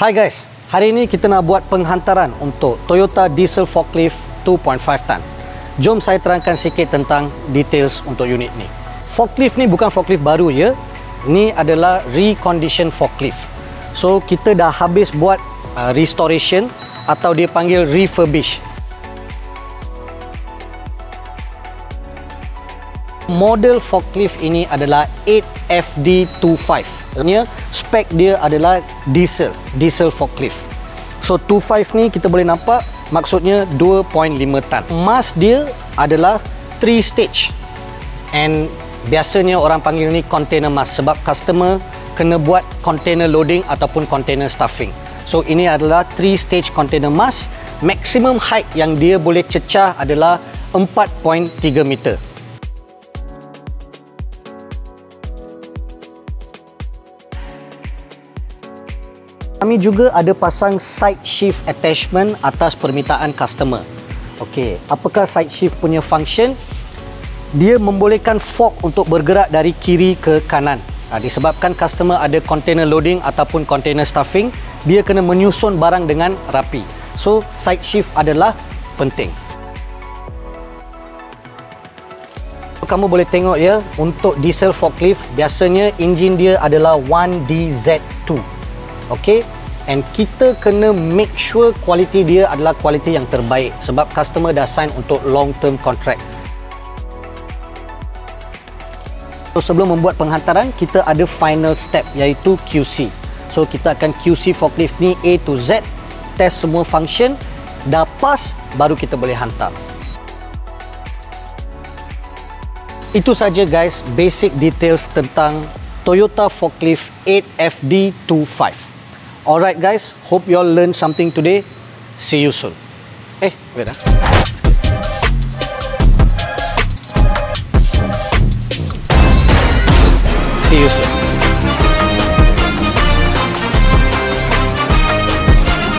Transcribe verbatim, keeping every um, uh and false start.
Hai guys, hari ini kita nak buat penghantaran untuk Toyota Diesel Forklift two point five ton. Jom saya terangkan sikit tentang details untuk unit ni. Forklift ni bukan forklift baru ya. Ni adalah recondition forklift. So kita dah habis buat uh, restoration atau dia panggil refurbish. Model forklift ini adalah eight F D twenty-five. Maksudnya spek dia adalah diesel, diesel forklift. So twenty-five ni kita boleh nampak maksudnya two point five ton. Mas dia adalah three stage. And biasanya orang panggil ni container mas sebab customer kena buat container loading ataupun container stuffing. So ini adalah three stage container mas. Maximum height yang dia boleh cecah adalah four point three meter. Kami juga ada pasang side shift attachment atas permintaan customer. Okey, apakah side shift punya function? Dia membolehkan fork untuk bergerak dari kiri ke kanan. Ha, disebabkan customer ada container loading ataupun container stuffing, dia kena menyusun barang dengan rapi. So, side shift adalah penting. Kamu boleh tengok ya, untuk diesel forklift, biasanya enjin dia adalah one D Z two. Okey, and kita kena make sure kualiti dia adalah kualiti yang terbaik sebab customer dah sign untuk long term contract. So sebelum membuat penghantaran, kita ada final step iaitu Q C. So kita akan Q C forklift ni A to Z, test semua function, dah pas baru kita boleh hantar. Itu saja guys, basic details tentang Toyota Forklift eight F D twenty-five. Alright guys, hope you all learned something today. See you soon. Eh, wait ah.